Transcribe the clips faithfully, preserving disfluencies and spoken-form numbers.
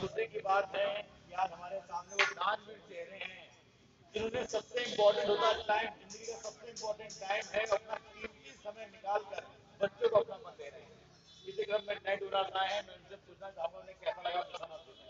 खुशी की बात है कि आज हमारे सामने वो दानवीर चेहरे हैं जिन्होंने सबसे इम्पोर्टेंट होता है टाइम, जिंदगी का सबसे इम्पोर्टेंट टाइम है, अपना कीमती समय निकालकर बच्चों को अपना मन दे रहे हैं। इसी क्रम में नए डोरा लाए हैं, मैं उनसे पूछना चाहूंगा उन्हें कैसा लगा बताना सुना।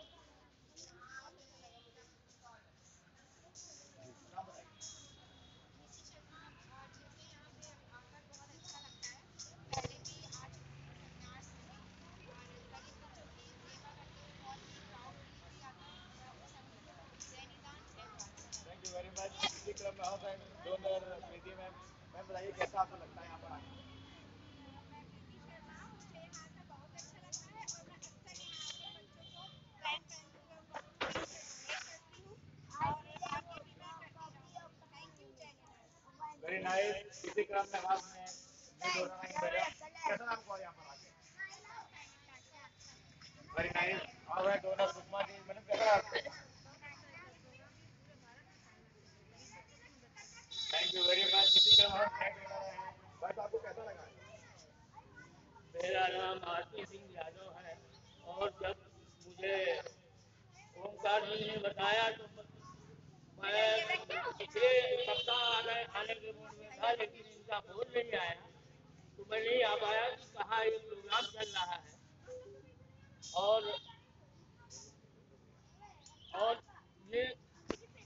Thank you very much. इसी क्रम में हम डोनर प्रीति मैम, मैम बताइए कैसा आपको लगता है यहाँ पर आके? Very nice. इसी क्रम में आपने कैसा आपको यहाँ पर आके? Very nice. और मैं डोनर सुषमा जी, मैडम कैसा आपको? Thank you very much. इसी क्रम में नेक्स्ट डोनर हैं, बस आपको कैसा लगा? मेरा नाम आरती सिंह यादव है और जब मुझे ओमकार जी ने बताया तो मैं पिछले सप्ताह आने आने के मूड में था, लेकिन इनका फोन नहीं आया तो मैं नहीं आ पाया कि कहाँ ये प्रोग्राम चल रहा है। और और ये